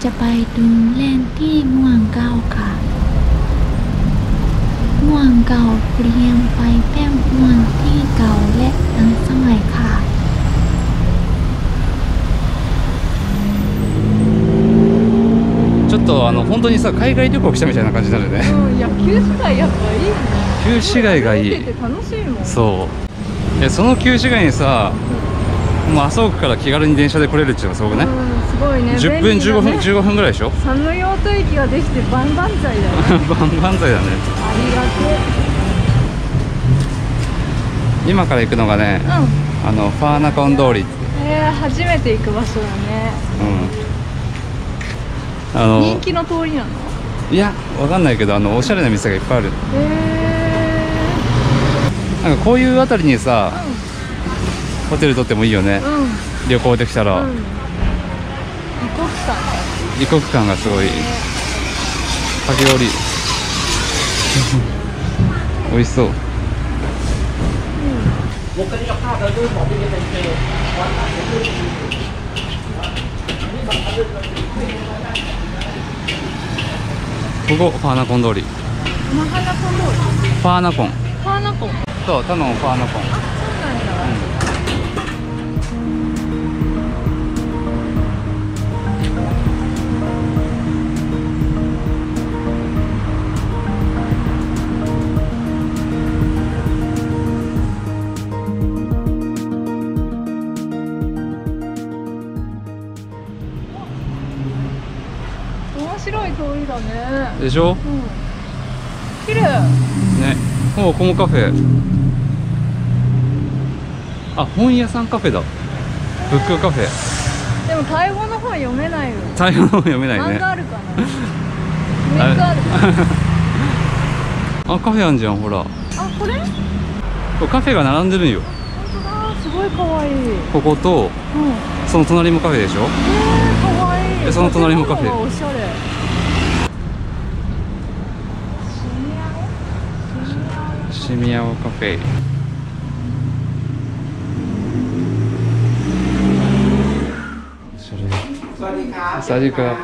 จะไปดูเล่นที่ม่วงเก่าค่ะม่วงเก่าเปลี่ยนไปเป็นม่วงที่เก่าและทันสมัยค่ะちょっと本当にさ海外旅行来たみたいな感じになるね。 いや旧市街やっぱいいね。 旧市街がいい。 歩いてて楽しいもん。 そう。その旧市街にさ、もう麻生区から気軽に電車で来れるっていうのがすごくね。 すごいね。 10分15分ぐらいでしょ。 サムヨート駅ができて万々歳だよ。 万々歳だね。 ありがとう。今から行くのがね、ファーナコン通り。 初めて行く場所だね。人気の通りなの？ いや、わかんないけどおしゃれな店がいっぱいある。なんかこういうあたりにさ、ホテル取ってもいいよね。旅行できたら。異国感がすごい。かき氷美味しそう。ここファーナコン通り。ファーナコン。 ファーナコン。 そう、他のファーナコン。 面白い通りだね。 でしょ？ 綺麗。 ね。ここもカフェ。あ、本屋さんカフェだ。ブックカフェ。 でもタイ語の本読めないよ。 タイ語の本読めないね。 漫画あるかな。めっちゃある。 あ、カフェあんじゃん、ほら。 あ、これ？ カフェが並んでるんよ。 本当だ、すごい可愛い。 ここと、その隣もカフェでしょ。 可愛い。 で、その隣もカフェ。 おしゃれ。 シミヤオカフェ。サジカ。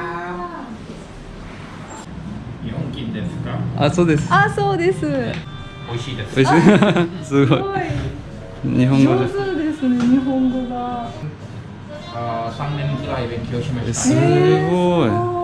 日本金ですか？ あ、そうです。 あ、そうです。 美味しいです。 美味しい。すごい。日本語で。 上手ですね、日本語が。 3年くらい勉強しました。 すごい。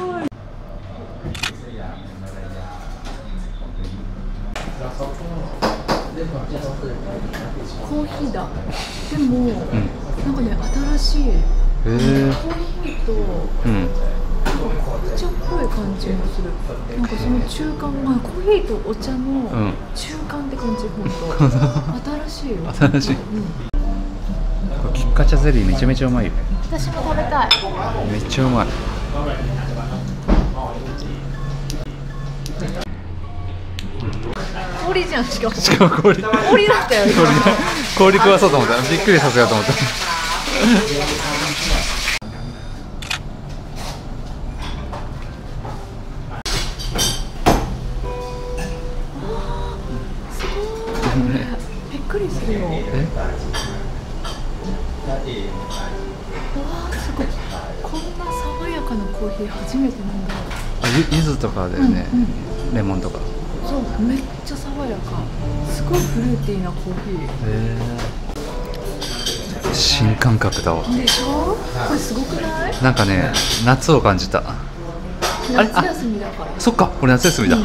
コーヒーだ。でも、なんかね、新しい。コーヒーと、紅茶っぽい感じがする。なんかその中間がコーヒーとお茶の中間って感じ、本当。新しいよ。 新しい。キッカチャゼリーめちゃめちゃうまいよ。 私も食べたい。 めっちゃうまい。 氷じゃん、しかも。 しかも氷だったよ。 氷食わそうと思った。びっくりさせようと思った。 びっくりするよ。わあ、すごい。こんな爽やかなコーヒー初めて飲んだ。 柚子とかだよね。レモンとか。 そう、めっちゃ爽やか。すごいフルーティーなコーヒー。 新感覚だわ。 でしょ？これすごくない？ なんかね、夏を感じた。 夏休みだから。 そっか、これ夏休みだ。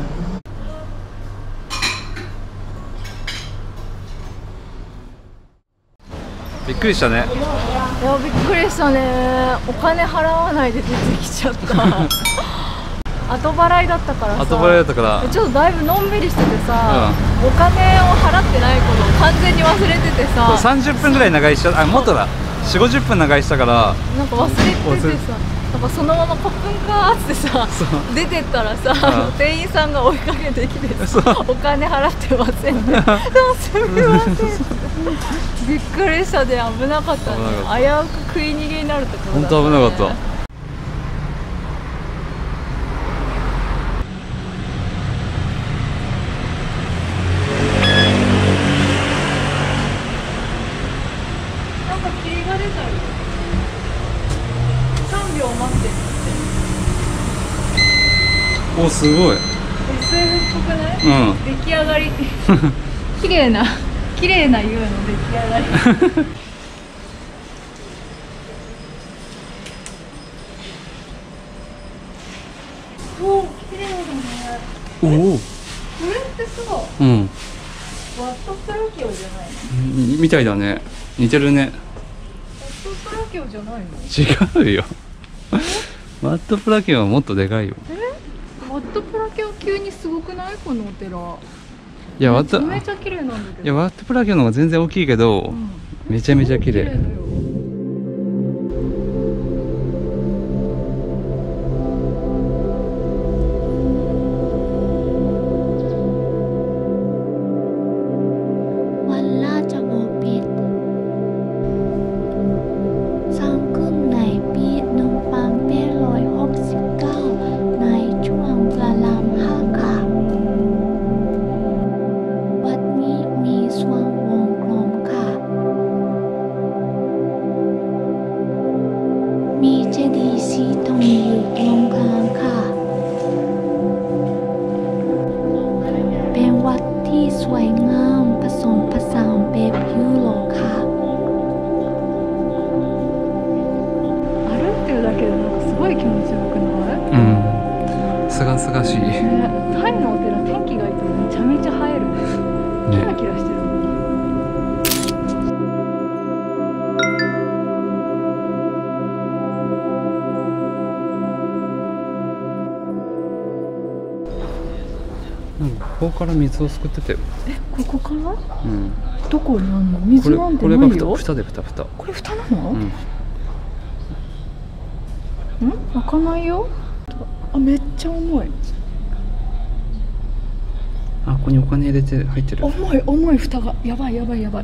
びっくりしたね。 いや、びっくりしたね。お金払わないで出てきちゃった。後払いだったからさ。 後払いだったから。 ちょっとだいぶのんびりしててさ、お金を払ってないことを完全に忘れててさ。 30分ぐらい長居した。あ、もっとだ。4、50分長居したから。 なんか忘れててさ。なんかそのままコップンカーってさ出てったらさ、店員さんが追いかけてきてお金払ってませんね。すみません。びっくりしたで、危なかったね。危うく食い逃げになるところだったね。 本当危なかった。 なんか霧が出たよ。3秒待って。 お、すごい。 SF っぽくない？ うん。 出来上がり綺麗な湯の出来上がりおお、綺麗だね。 おお。 これってさ、 うん。 ワットプラキオじゃないの？ みたいだね。似てるね。 ワットプラキオじゃないの？ 違うよ。ワットプラキオはもっとでかいよ。 ワットプラキオ急にすごくない？このお寺。 いや、 めちゃめちゃ綺麗なんだけど。 いや、ワットプラキオの方が全然大きいけど、めちゃめちゃ綺麗。 วันราชโอภิตสร้างขึ้นในปี1869ในช่วงพระราม5ค่ะวัดนี้มีส่วนวงกลมค่ะมีเจดีย์สีทองอยู่ตรงกลางค่ะเป็นวัดที่สวยงามผสมผสานแบบยุโรปค่ะ歩いてるだけでなんかすごい気持ちよくない？ うん。すがすがしい。 ね、タイのお寺天気がいいとめちゃめちゃ映えるね。キラキラしてるもん。 なんかここから水をすくってたよ。 ここから？ うん。 どこにあんの？水なんてないよ。 これが蓋で蓋。 これ蓋なの？ うん。 開かないよ。あ、めっちゃ重い。 あ、ここにお金入れて入ってる。 重い蓋がやばい。危ね。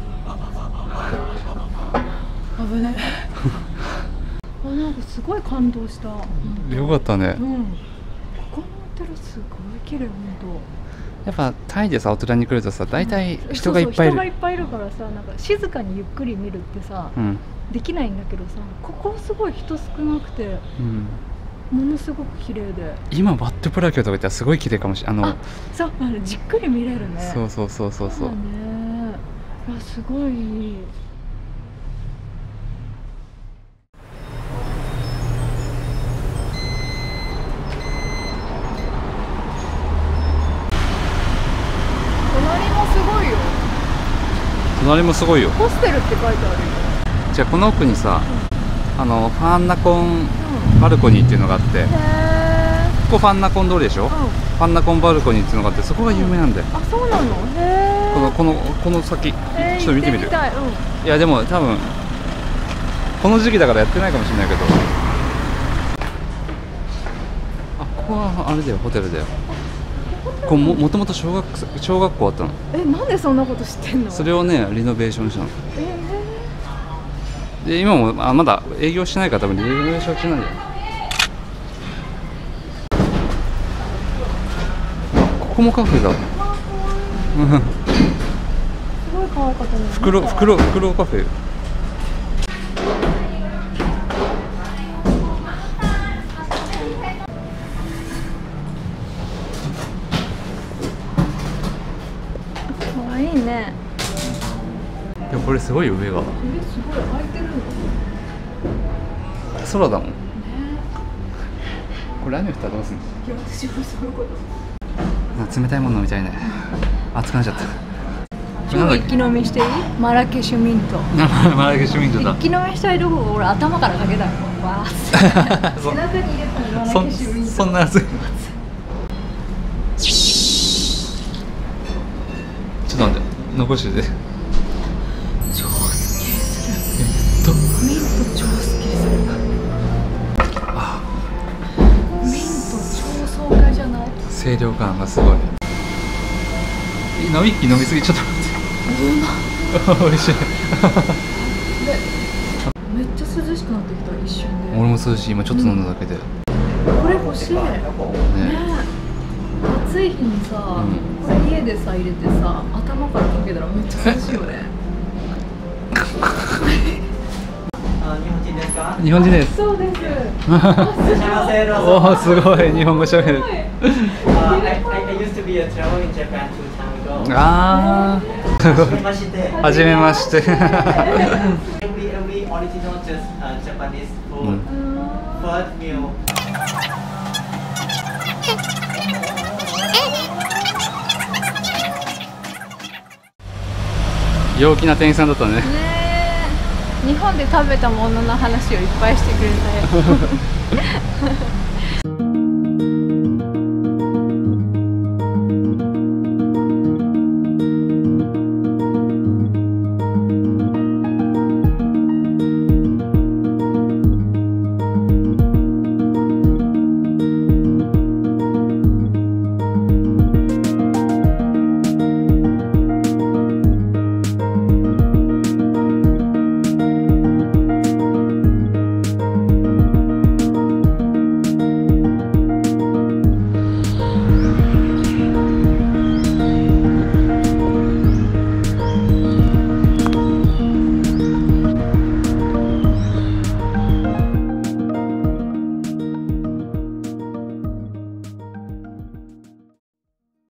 あ、なんかすごい感動した。 よかったね。 ここのお寺すごい綺麗、本やっぱタイでさ、お寺に来るとさ、大体当。 人がいっぱいいる。 人がいっぱいいるからさ、なんか静かにゆっくり見るってさ、できないんだけどさ、ここすごい人少なくて、ものすごく綺麗で。 今ワットプラキオとか言ったらすごい綺麗かもしれない。 そう、じっくり見れるね。 そう。 そうだね。いや、すごいいい。 隣もすごいよ。 ホステルって書いてあるよ。 じゃあこの奥にさ、ファンナコンバルコニーっていうのがあって、ここファンナコン通りでしょ、ファンナコンバルコニーっていうのがあって、そこが有名なんだよ。 あ、そうなの？へこの先、ちょっと見てみる。 行ってみたい。 いやでも多分この時期だからやってないかもしれないけど、あ、ここはあれだよ、ホテルだよ。ここもともと小学校あったの。 なんでそんなこと知ってんの？ それをね、リノベーションしたの。で今もまだ営業してないから多分リノベーション中なんだよ。ここもカフェだ。 すごい可愛かったね。 袋カフェ。 可愛いね。 でもこれすごいよ、上が。 すごい開いてるの。 空だもん。これ雨降ったらどうすんの？ いや、私もそういうこと。 冷たいもの飲みたいね。熱くなっちゃった。 超一気飲みしていい？マラケシュミント。 マラケシュミントだ。 一気飲みしたいとこが俺頭からかけたの。わーって。背中に入れたのマラケシュミント。 そんな熱い。ちょっと待って、残してて。 超スッキリする。ミント超スッキリする。ミント超爽快じゃない？ 清涼感がすごい。飲みすぎ、ちょっと待って。美味しい。 めっちゃ涼しくなってきた、一瞬で。 俺も涼しい、今ちょっと飲んだだけで。 これ欲しい。ね。暑い日にさ、これ家でさ入れてさ、頭からかけたらめっちゃ涼しいよね。 日本人です。 そうです。 おお、すごい日本語喋る。 I used to be a traveler in Japan 2 times ago. ああ。はじめまして。 Every original just Japanese food. First meal. 陽気な店員さんだったね。 ねえ、日本で食べたものの話をいっぱいしてくれたよ。